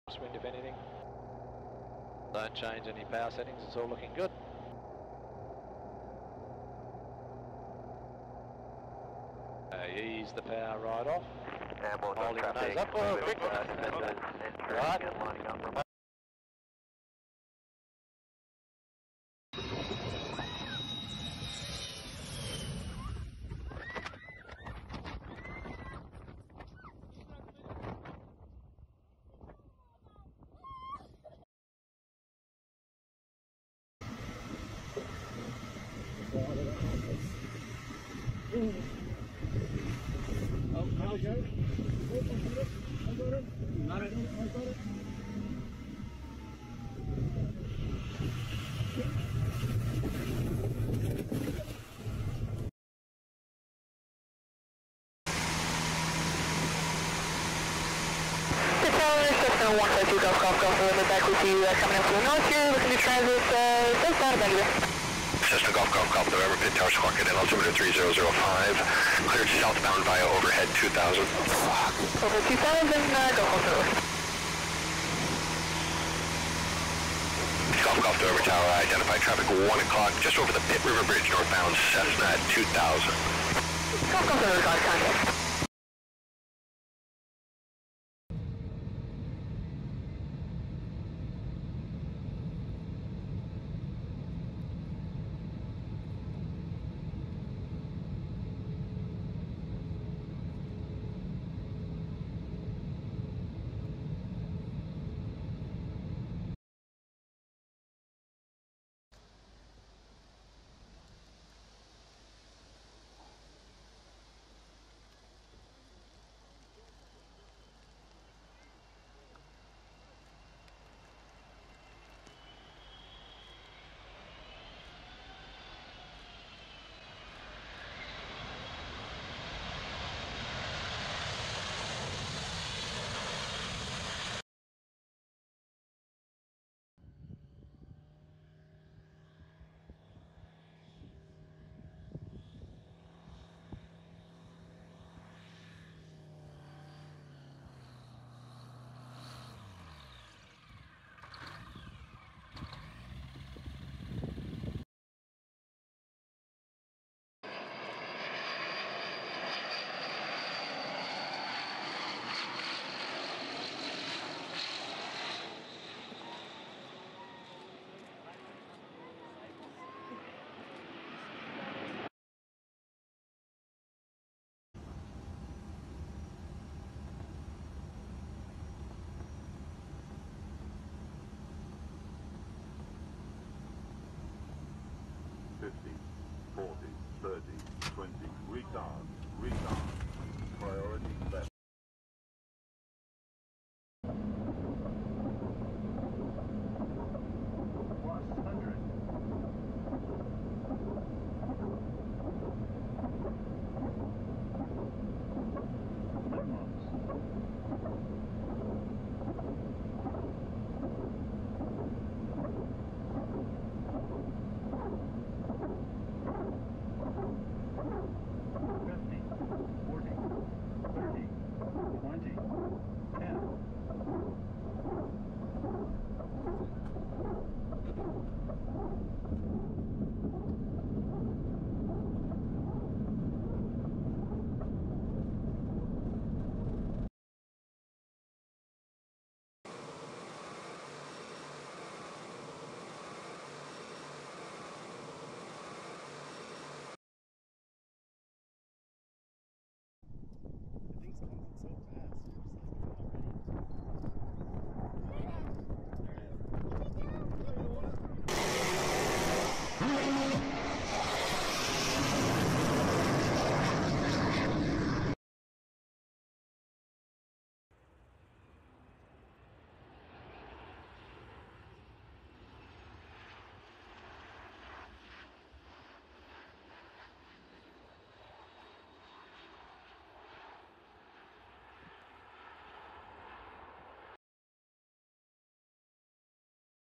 Wind if anything. Don't change any power settings, it's all looking good. Ease the power right off. Holding the nose up. Oh, quick. Right. Oh, there we go. I got it. No, I got it. Cessna 152 Golf Golf Golf, we're back with you coming in from the north here, looking to transit southbound of Vancouver. Cessna Golf Golf Golf November, Pit Tower Squawk at altimeter 3005, cleared southbound via overhead 2000. Over 2000, Golf Golf Tower. Golf Golf November Tower, identified traffic 1 o'clock, just over the Pitt River Bridge northbound, Cessna at 2000. Golf Golf Tower, contact. Retard, priority left.